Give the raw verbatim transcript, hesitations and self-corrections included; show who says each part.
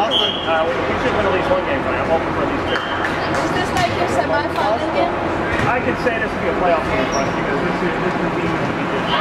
Speaker 1: Uh, we should win at least one game tonight. I'm hoping for at least two.
Speaker 2: Is this like your semi-final game?
Speaker 1: I could say this would be a playoff game for us because this is this is the team that we did.